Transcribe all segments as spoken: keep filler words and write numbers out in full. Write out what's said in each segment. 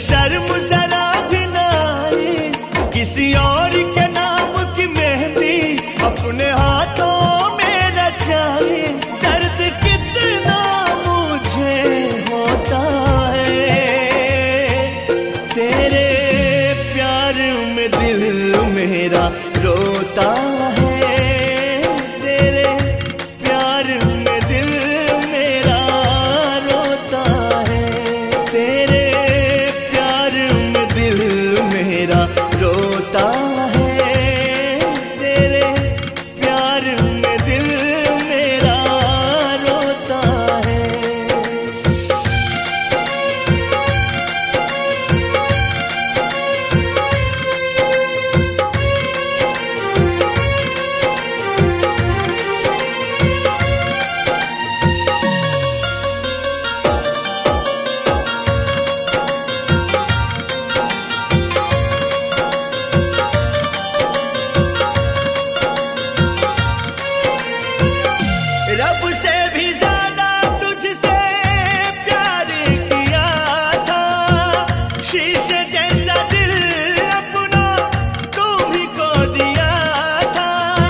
शर्म जरा भी ना आए, किसी और के नाम की मेहंदी अपने हाथों में रचाए। दर्द कितना मुझे होता है, तेरे प्यार में दिल मेरा रोता है, तेरे प्यार में दिल मेरा रोता है, तेरे प्यार में दिल मेरा रोता है, तेरे प्यार में दिल मेरा रोता है। रब से भी ज्यादा तुझसे प्यार किया था, शीशे जैसा दिल अपना तुम्ही को दिया था।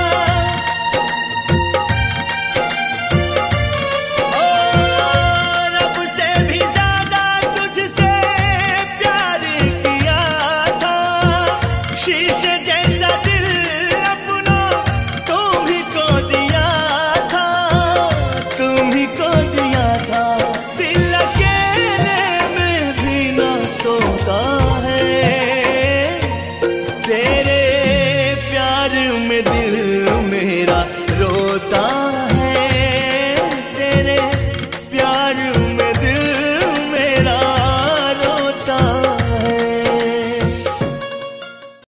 ओ रब से भी ज्यादा तुझसे प्यार किया था, शीशे जैसा दिल अपना तुम्ही को दिया था, तुम्ही को दिया था। दिल अकेले में भी ना सोता है, तेरे प्यार में दिल मेरा रोता